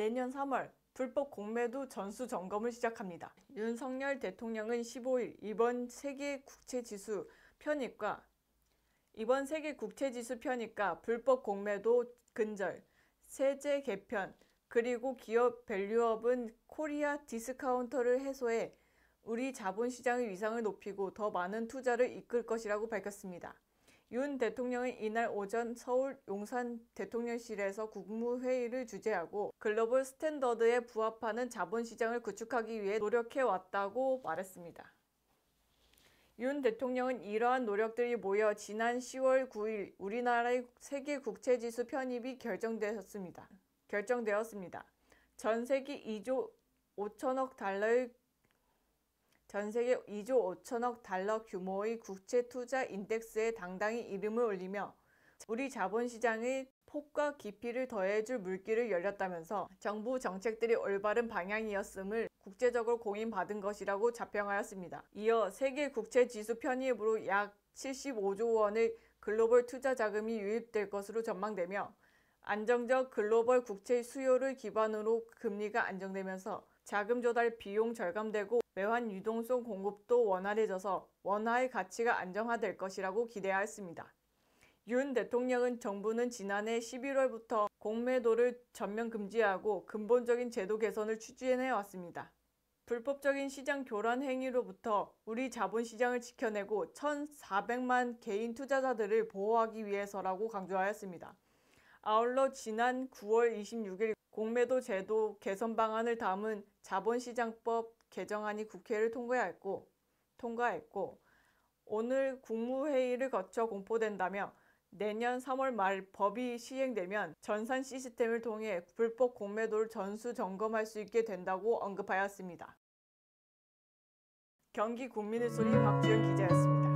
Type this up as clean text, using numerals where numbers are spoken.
내년 3월 불법 공매도 전수 점검을 시작합니다. 윤석열 대통령은 15일 이번 세계 국채지수 편입과 불법 공매도 근절, 세제 개편, 그리고 기업 밸류업은 코리아 디스카운터를 해소해 우리 자본시장의 위상을 높이고 더 많은 투자를 이끌 것이라고 밝혔습니다. 윤 대통령은 이날 오전 서울 용산 대통령실에서 국무회의를 주재하고 글로벌 스탠더드에 부합하는 자본시장을 구축하기 위해 노력해왔다고 말했습니다. 윤 대통령은 이러한 노력들이 모여 지난 10월 9일 우리나라의 세계 국채지수 편입이 결정되었습니다. 전 세계 2조 5천억 달러 규모의 국채 투자 인덱스에 당당히 이름을 올리며 우리 자본시장의 폭과 깊이를 더해줄 물길을 열렸다면서 정부 정책들이 올바른 방향이었음을 국제적으로 공인받은 것이라고 자평하였습니다. 이어 세계 국채지수 편입으로 약 75조 원의 글로벌 투자 자금이 유입될 것으로 전망되며 안정적 글로벌 국채 수요를 기반으로 금리가 안정되면서 자금 조달 비용 절감되고 외환 유동성 공급도 원활해져서 원화의 가치가 안정화될 것이라고 기대하였습니다. 윤 대통령은 정부는 지난해 11월부터 공매도를 전면 금지하고 근본적인 제도 개선을 추진해 왔습니다. 불법적인 시장 교란 행위로부터 우리 자본시장을 지켜내고 1,400만 개인 투자자들을 보호하기 위해서라고 강조하였습니다. 아울러 지난 9월 26일 공매도 제도 개선 방안을 담은 자본시장법 개정안이 국회를 통과했고 오늘 국무회의를 거쳐 공포된다며 내년 3월 말 법이 시행되면 전산 시스템을 통해 불법 공매도를 전수 점검할 수 있게 된다고 언급하였습니다. 경기 국민의 소리 박주연 기자였습니다.